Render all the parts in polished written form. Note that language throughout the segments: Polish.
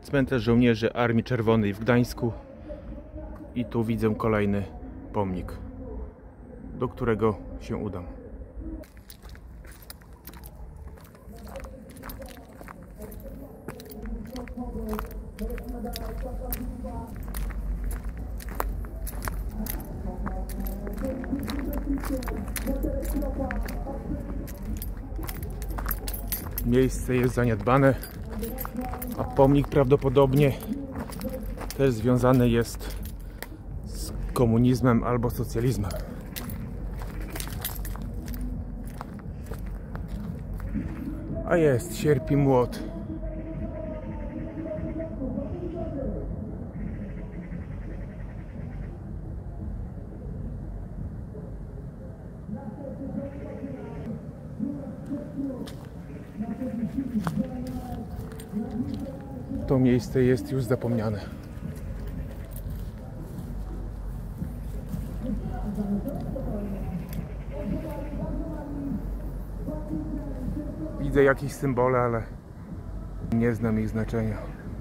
Cmentarz żołnierzy Armii Czerwonej w Gdańsku. I tu widzę kolejny pomnik, do którego się udam. Miejsce jest zaniedbane, a pomnik prawdopodobnie też związany jest z komunizmem albo socjalizmem. A jest sierp i młot. To miejsce jest już zapomniane. Widzę jakieś symbole, ale nie znam ich znaczenia.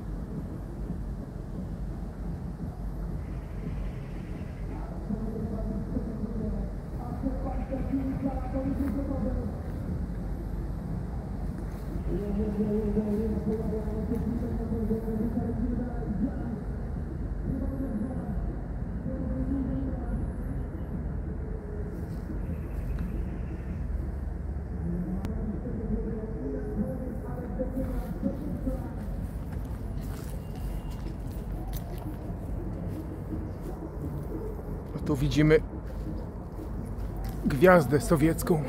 Tu widzimy gwiazdę sowiecką.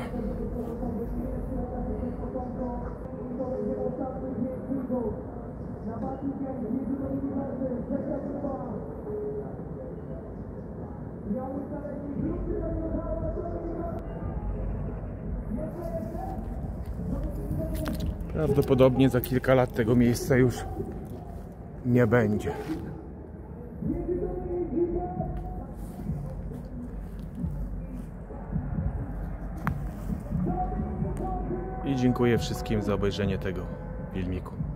Prawdopodobnie za kilka lat tego miejsca już nie będzie. I dziękuję wszystkim za obejrzenie tego filmiku.